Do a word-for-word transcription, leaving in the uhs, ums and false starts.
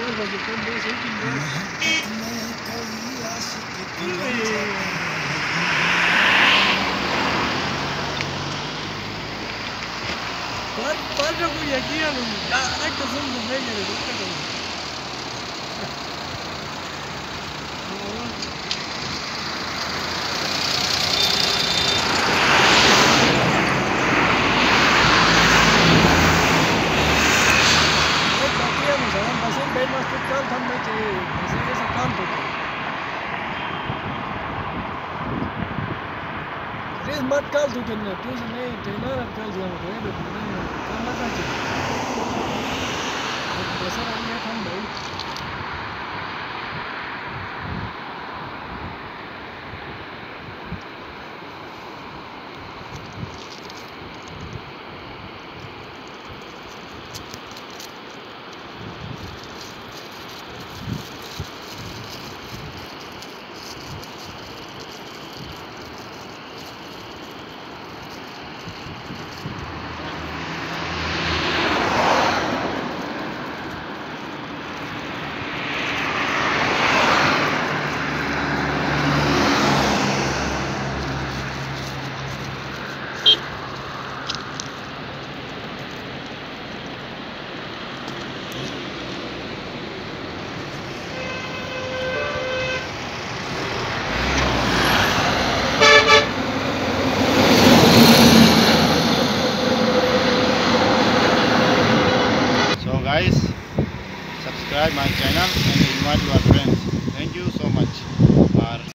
porque con dos y con dos. Cuatro cuyaquías, caraca, son los medios de gusta como. Mas tu canta muito, mas é esse campo. Três mat caldo que não, tu já nem tem nada caldo, não é? Não é? Não é?